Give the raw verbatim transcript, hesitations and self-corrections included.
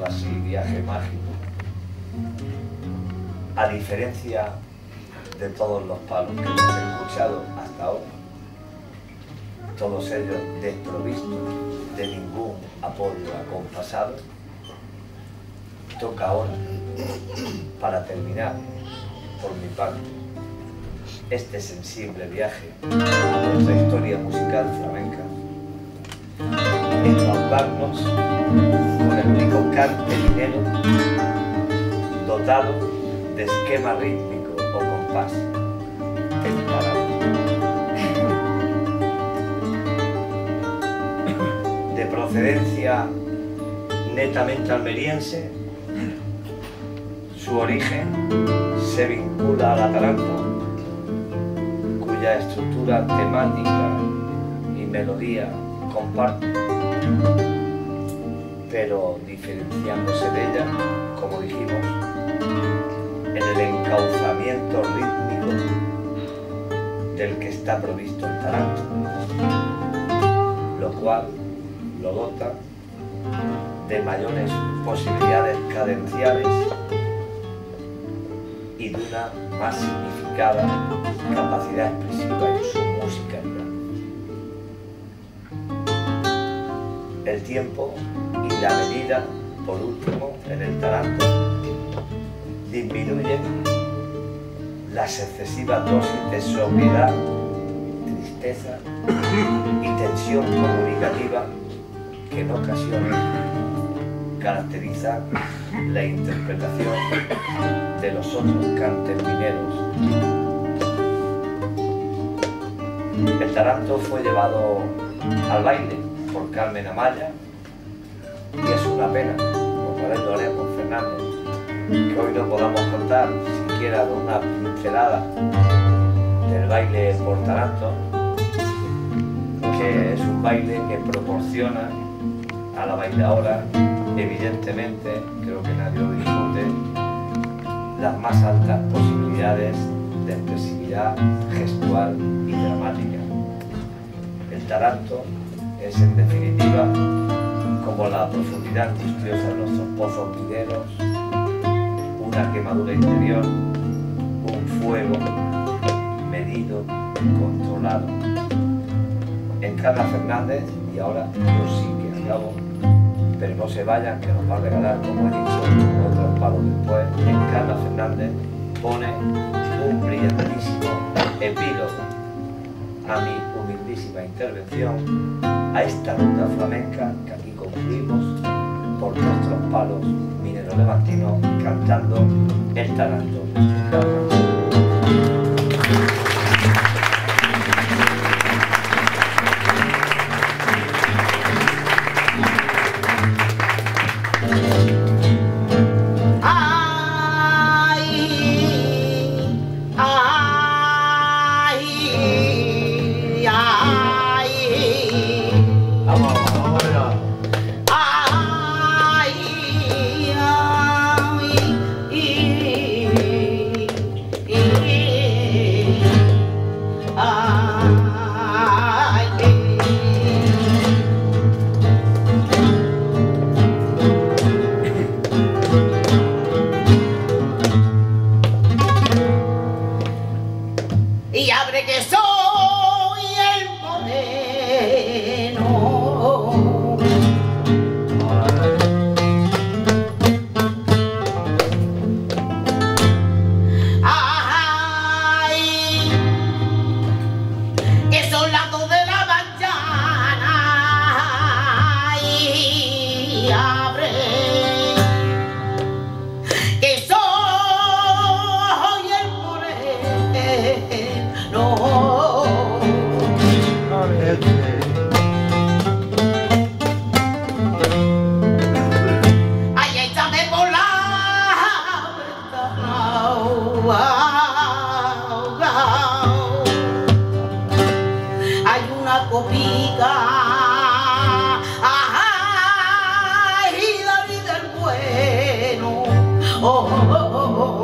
llamarlo así, viaje mágico. A diferencia de todos los palos que hemos escuchado hasta ahora, todos ellos desprovistos de ningún apoyo acompasado, toca ahora, para terminar, por mi parte, este sensible viaje a nuestra historia musical flamenca, embaucarnos con el único cante minero dotado de esquema rítmico o compás, el taranto. De procedencia netamente almeriense, su origen se vincula al ataranto, cuya estructura temática y melodía comparte, pero diferenciándose de ella, como dijimos, en el encauzamiento rítmico del que está provisto el taranto, lo cual lo dota de mayores posibilidades cadenciales y de una más significada capacidad expresiva en su musicalidad. El tiempo y la medida, por último, en el taranto, disminuyen las excesivas dosis de sobriedad, tristeza y tensión comunicativa que en ocasiones caracteriza la interpretación de los otros cantes mineros. El taranto fue llevado al baile por Carmen Amaya y es una pena, como vez lo haremos, Fernández, que hoy no podamos contar siquiera con una pincelada del baile por taranto, que es un baile que proporciona a la bailadora, evidentemente, creo que nadie lo discute, las más altas posibilidades de expresividad gestual y dramática. El taranto es, en definitiva, como la profundidad angustiosa de nuestros pozos mineros, una quemadura interior, un fuego medido y controlado. Encarna Fernández, y ahora yo sí que acabo, pero no se vayan, que nos va a regalar, como he dicho, otros palos después. Encarna Fernández pone un brillantísimo epílogo a mi humildísima intervención, a esta ruta flamenca que aquí concluimos por nuestros palos mineros levantinos cantando el taranto. Oh, oh, oh, oh.